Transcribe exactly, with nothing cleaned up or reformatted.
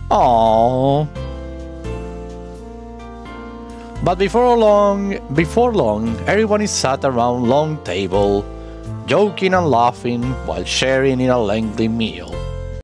Aww. But before long, before long, everyone is sat around long table, joking and laughing while sharing in a lengthy meal.